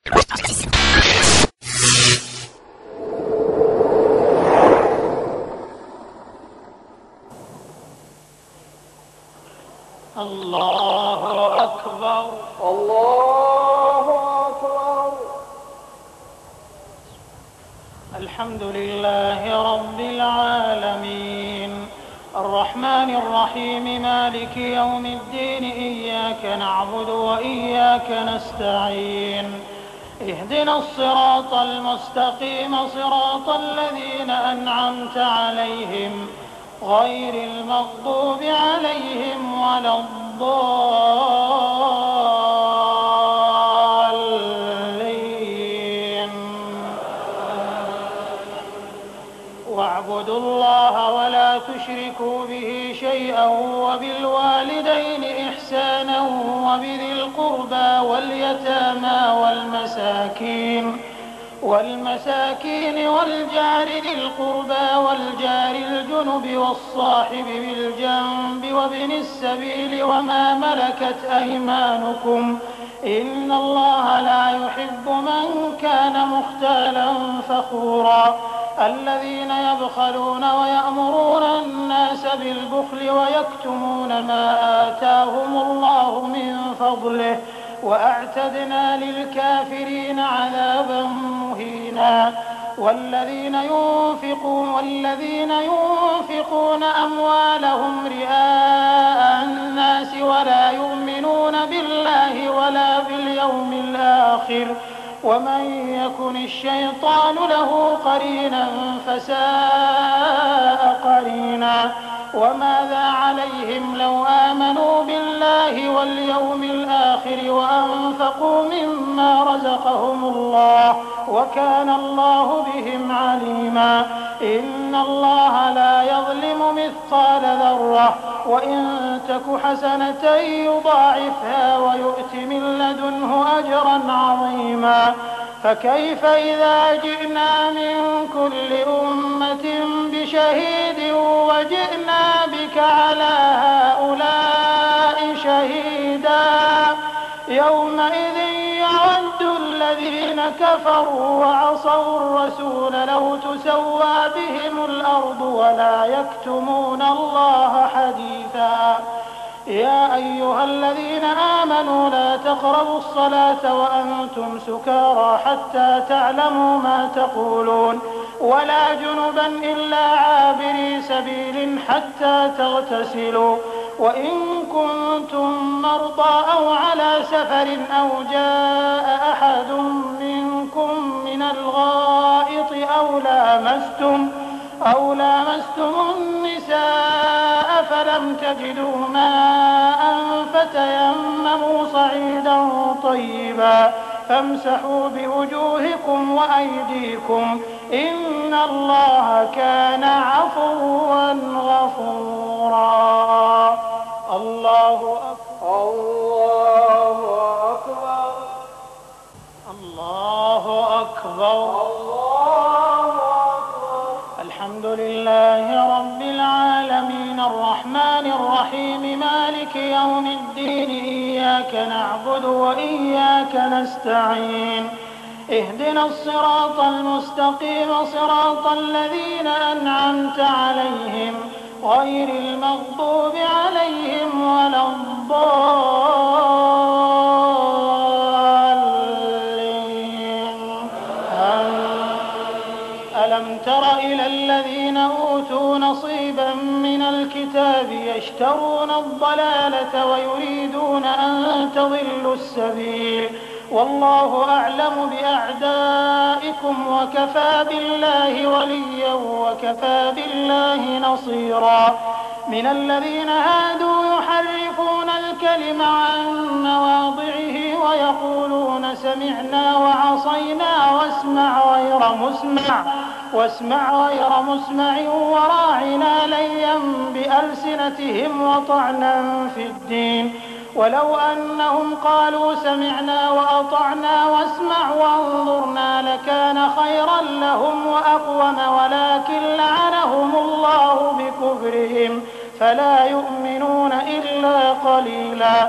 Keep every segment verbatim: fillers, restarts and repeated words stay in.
الله أكبر الله أكبر. الحمد لله رب العالمين الرحمن الرحيم مالك يوم الدين إياك نعبد وإياك نستعين اهدنا الصراط المستقيم صراط الذين أنعمت عليهم غير المغضوب عليهم ولا الضالين. واعبدوا الله ولا تشركوا به شيئا وبالوالدين إحسانا وبذي القربى واليتامى والمساكين والمساكين والجار ذي القربى والجار الجنب والصاحب بالجنب وابن السبيل وما ملكت أيمانكم إن الله لا يحب من كان مختالا فخورا. الذين يبخلون ويأمرون الناس بالبخل ويكتمون ما آتاهم الله من فضله وأعتدنا للكافرين عذابا مهينا. والذين ينفقون والذين ينفقون أموالهم رئاء الناس ولا يؤمنون بالله ولا باليوم الآخر ومن يكن الشيطان له قرينا فساء قرينا. وماذا عليهم لو آمنوا بالله واليوم الآخر وأنفقوا مما رزقهم الله وكان الله بهم عليما. إن الله لا يظلم مثقال ذرة وإن تك حسنة يضاعفها ويؤت من لدنه أجرا عظيما. فكيف إذا جئنا من كل أمة بشهيد وجئنا بك على هؤلاء شهيدا يومئذ يود الذين كفروا وعصوا الرسول لو تسوى بهم الأرض ولا يكتمون الله حديثا. يا أيها الذين آمنوا لا تقربوا الصلاة وأنتم سكارى حتى تعلموا ما تقولون ولا جنبا إلا عابري سبيل حتى تغتسلوا وإن كنتم مرضى أو على سفر أو جاء أحد منكم من الغائط أو لامستم أو لامستم النساء فلم تجدوا ماء فتيمموا صعيدا طيبا فامسحوا بوجوهكم وأيديكم إن الله كان عفوا غفورا. الله أكبر الله أكبر الله أكبر. الحمد لله رب العالمين الرحمن الرحيم مالك يوم الدين إياك نعبد وإياك نستعين اهدنا الصراط المستقيم صراط الذين أنعمت عليهم غير المغضوب عليهم ولا الضالين. ألم تر إلى الذين أوتوا نصيبا من الكتاب يشترون الضلالة ويريدون أن تضلوا السبيل والله أعلم بأعدائكم وكفى بالله وليا وكفى بالله نصيرا. من الذين هادوا يحرفون الكلم عن مواضعه ويقولون سمعنا وعصينا واسمع غير مسمع واسمع غير مسمع وراعنا ليا بألسنتهم وطعنا في الدين ولو أنهم قالوا سمعنا وأطعنا واسمع وانظرنا لكان خيرا لهم وأقوم ولكن لعنهم الله بكفرهم فلا يؤمنون إلا قليلا.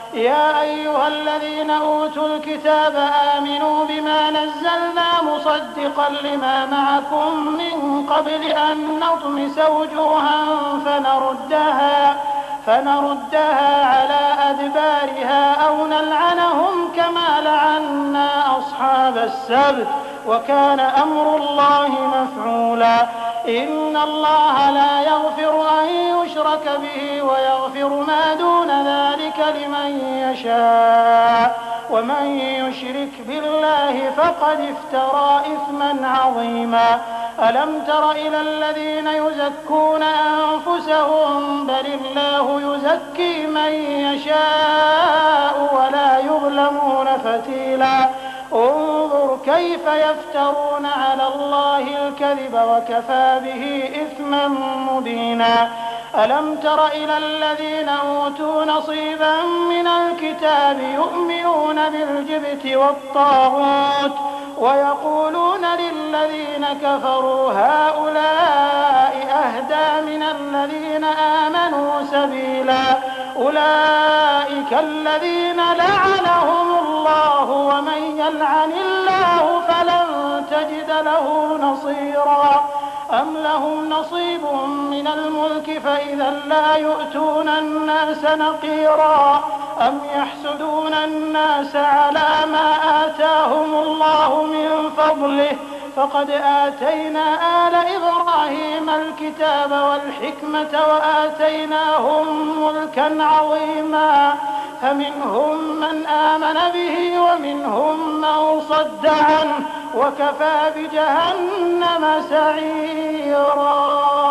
يا أيها الذين أوتوا الكتاب آمنوا بما نزلنا مصدقا لما معكم من قبل أن نطمس وجوها فنردها, فنردها على أدبارها أو نلعنهم كما لعنا أصحاب السبت وكان أمر الله مفعولا. إن الله لا يغفر أن يشرك به ويغفر ما دون ذلك لمن يشاء ومن يشرك بالله فقد افترى إثما عظيما. ألم تر إلى الذين يزكون أنفسهم بل الله يزكي من يشاء ولا يظلمون فتيلا. انظر كيف يفترون على الله الكذب وكفى به إثما مبينا. ألم تر إلى الذين أوتوا نصيبا من الكتاب يؤمنون بالجبت والطاغوت ويقولون للذين كفروا هؤلاء أهدى من الذين آمنوا سبيلا. أولئك الذين لعنهم الله ومن يلعن الله فلن تجد له نصيرا. أم لهم نصيب من الملك فإذا لا يؤتون الناس نقيرا. أم يحسدون الناس على ما آتاهم الله من فضله فقد آتينا آل إبراهيم الكتاب والحكمة وآتيناهم ملكا عظيما فمنهم من آمن به ومنهم من صد عنه وكفى بجهنم سعيرا.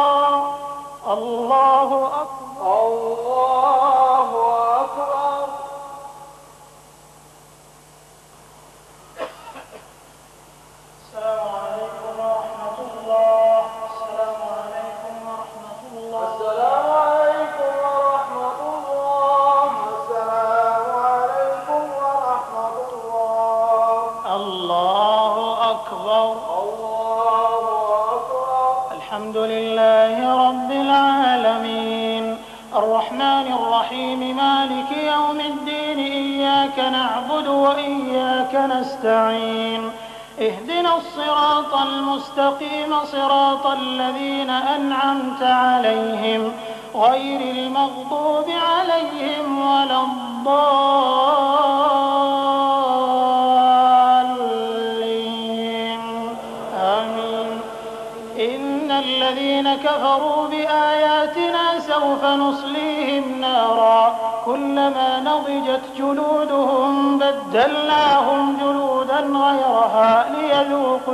الله أكبر الله أكبر. السلام عليكم ورحمة الله. السلام عليكم ورحمة الله. السلام عليكم ورحمة الله. السلام عليكم ورحمة الله. الله أكبر الله أكبر. الحمد لله رب العالمين الرحمن الرحيم مالك يوم الدين إياك نعبد وإياك نستعين اهدنا الصراط المستقيم صراط الذين أنعمت عليهم غير المغضوب عليهم ولا الضالين آمين. إن الذين كفروا بآياتنا سوف نصليهم نارا كلما نضجت جلودهم بدلناهم جلودا غيرها ليذوقوا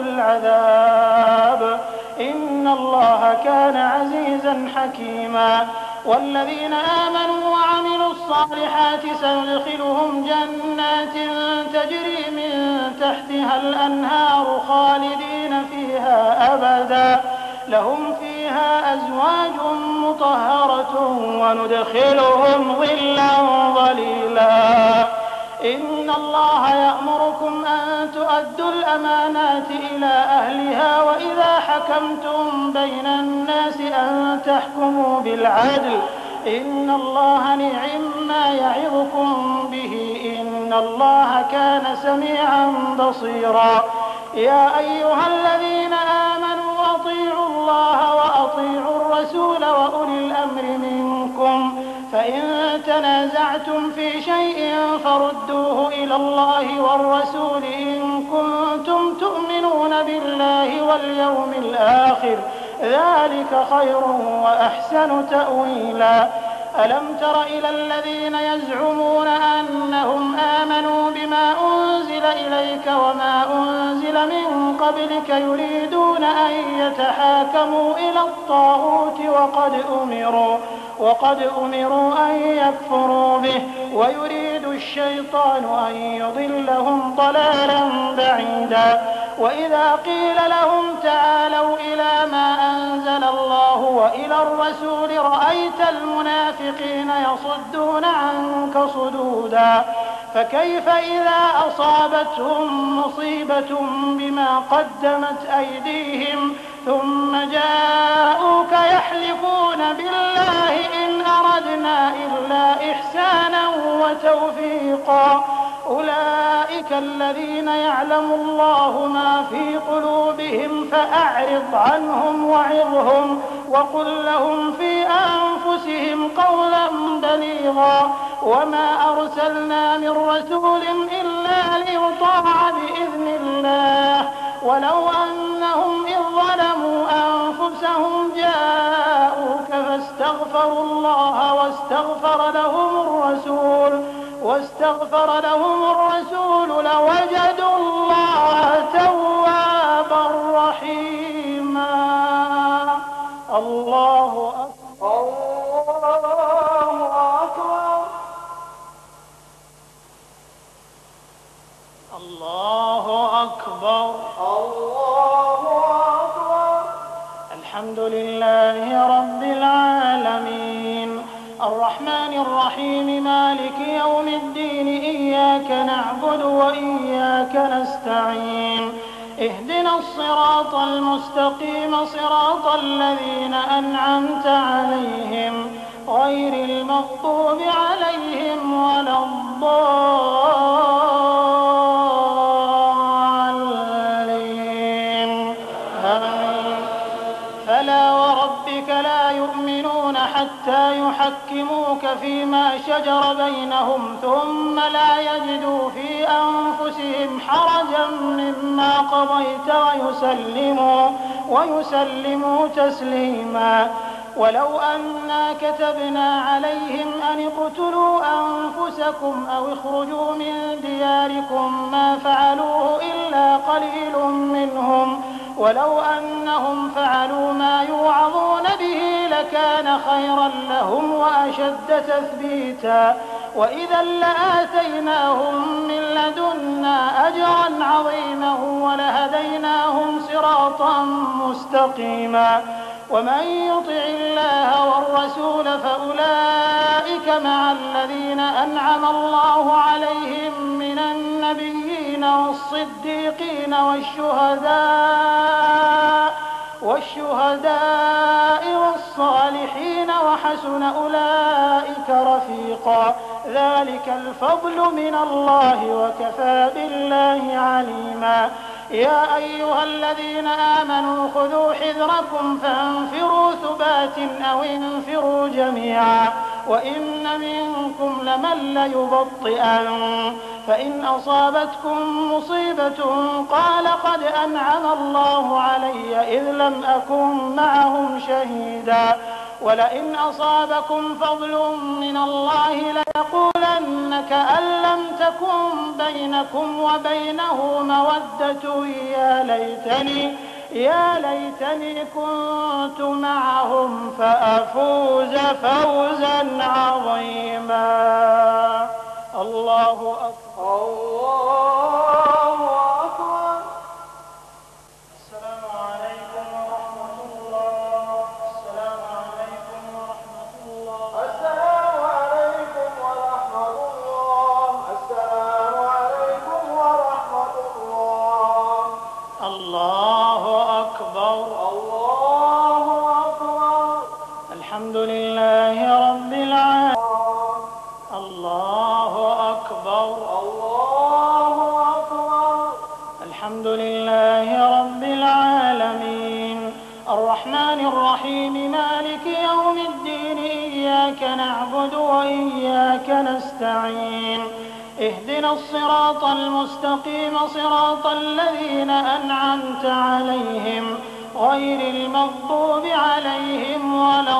العذاب إن الله كان عزيزا حكيما. والذين آمنوا وعملوا الصالحات سندخلهم جنات تجري من تحتها الأنهار خالدين فيها أبدا لهم فيها أزواج مطهرة وندخلهم ظلا ظليلا. إن الله يأمركم أن تؤدوا الأمانات إلى أهلها وإذا حكمتم بين الناس أن تحكموا بالعدل إن الله نعم ما يعظكم به إن الله كان سميعا بصيرا. يا أيها الذين آمنوا أطيعوا الله وأطيعوا الرسول وأولي الأمر منكم فإن تنازعتم في شيء فردوه إلى الله والرسول إن كنتم تؤمنون بالله واليوم الآخر ذلك خير وأحسن تأويلا. ألم تر إلى الذين يزعمون أنهم آمنوا بما أنزل إليك وما أنزل من قبلك يريدون أن يتحاكموا إلى الطاغوت وقد أمروا وقد أمروا أن يكفروا به ويريد الشيطان أن يضلهم ضلالا بعيدا. وإذا قيل لهم تعالوا إلى ما أنزل الله وإلى الرسول رأيت المنافقين يصدون عنك صدودا. فكيف إذا أصابتهم مصيبة بما قدمت أيديهم ثم جاءوك يحلفون بالله إن أردنا أردنا إلا إحسانا وتوفيقا. أولئك الذين يعلم الله ما في قلوبهم فأعرض عنهم وعظهم وقل لهم في أنفسهم قولا بليغا. وما أرسلنا من رسول إلا ليطاع بإذن الله ولو أنهم إذ ظلموا أنفسهم جاءوك فاستغفروا الله واستغفر لهم الرسول واستغفر لهم الرسول لوجدوا الله توابا رحيما. الله أكبر. الله أكبر. الله أكبر. الحمد لله رب العالمين الرحمن الرحيم مالك يوم الدين إياك نعبد وإياك نستعين اهدنا الصراط المستقيم صراط الذين أنعمت عليهم غير المغضوب عليهم ولا الضالين آمين. فلا وربك لا يؤمنون حتى يحكموك فيما شجر بينهم ثم لا يجدوا في أنفسهم حرجا مما قضيت ويسلموا, ويسلموا تسليما. ولو أنا كتبنا عليهم أن اقتلوا أنفسكم أو اخرجوا من دياركم ما فعلوه إلا قليل منهم ولو أنهم فعلوا ما يوعظون به لكان خيرا لهم وأشد تثبيتا وإذا لآتيناهم من لدنا أجرا عظيما ولهديناهم صراطا مستقيما. ومن يطع الله والرسول فأولئك مع الذين أنعم الله عليهم من النبيين والصديقين والشهداء والشهداء والصالحين وحسن أولئك رفيقا. ذلك الفضل من الله وكفى بالله عليما. يا أيها الذين آمنوا خذوا حذركم فانفروا ثبات أو انفروا جميعا وإن منكم لمن ليبطئن فإن أصابتكم مصيبة قال قد أنعم الله علي إذ لم أكن معهم شهيدا ولئن أصابكم فضل من الله ليقولن كأن لم تكن بينكم وبينه مودة يا ليتني يا ليتني كنت معهم فأفوز فوزا عظيما. الله أكبر. الله أكبر. السلام عليكم ورحمة الله. السلام عليكم ورحمة الله. السلام عليكم ورحمة الله. السلام عليكم ورحمة الله. الله أكبر. الله أكبر. الحمد لله رب العالمين. الله أكبر. الله أكبر. الحمد لله رب العالمين الرحمن الرحيم مالك يوم الدين إياك نعبد وإياك نستعين اهدنا الصراط المستقيم صراط الذين أنعمت عليهم غير المغضوب عليهم ولا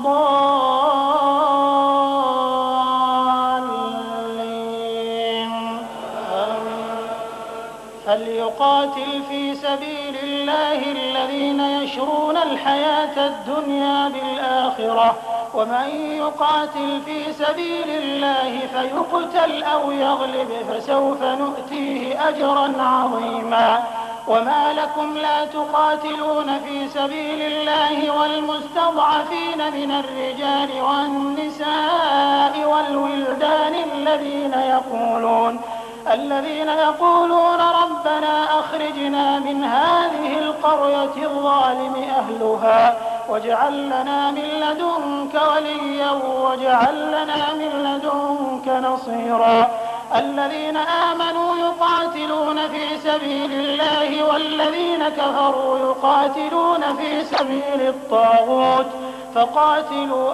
الضالين آمين. فليقاتل في سبيل الله الذين يشرون الحياة الدنيا بالآخرة ومن يقاتل في سبيل الله فيقتل أو يغلب فسوف نؤتيه أجرا عظيما. وما لكم لا تقاتلون في سبيل الله والمستضعفين من الرجال والنساء والولدان الذين يقولون الذين يقولون ربنا أخرجنا من هذه القرية الظالم أهلها واجعل لنا من لدنك وليا واجعل لنا من لدنك نصيرا. الذين آمنوا يقاتلون في سبيل الله والذين كفروا يقاتلون في سبيل الطاغوت فقاتلوا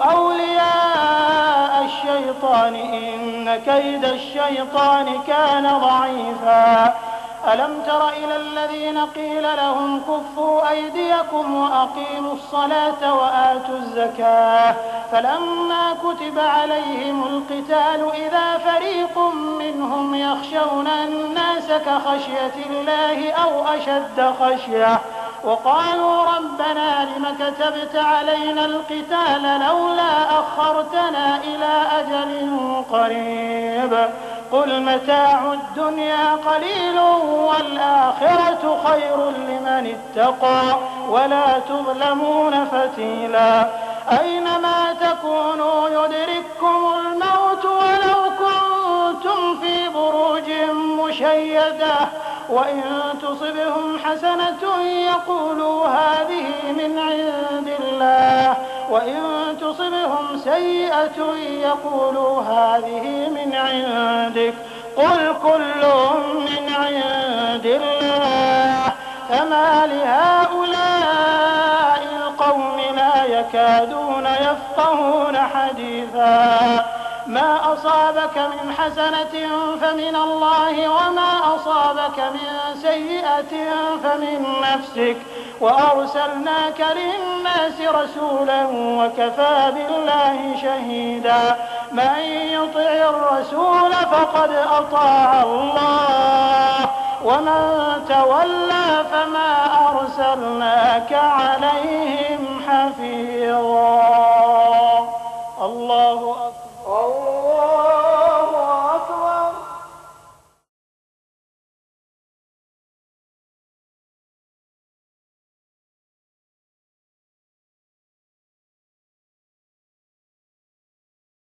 أولياء الشيطان إن كيد الشيطان كان ضعيفا. ألم تر إلى الذين قيل لهم كفوا أيديكم وأقيموا الصلاة وآتوا الزكاة فلما كتب عليهم القتال إذا فريق منهم يخشون الناس كخشية الله أو أشد خشية وقالوا ربنا لم كتبت علينا القتال لولا أخرتنا إلى أجل قريب قل متاع الدنيا قليل والآخرة خير لمن اتقى ولا تظلمون فتيلا. أينما تكونوا يدرككم الموت ولو كنتم في بروج مشيدة وإن تصبهم حسنة يقولوا هذه من عند الله وإن تصبهم سيئة يقولوا هذه من عندك قل كل من عند الله فما لهؤلاء القوم لا يكادون يفقهون حديثا. ما أصابك من حسنة فمن الله وما أصابك من سيئة فمن نفسك وأرسلناك للناس رسولا وكفى بالله شهيدا. من يطع الرسول فقد أطاع الله ومن تولى فما أرسلناك عليهم حفيظا. الله أكبر.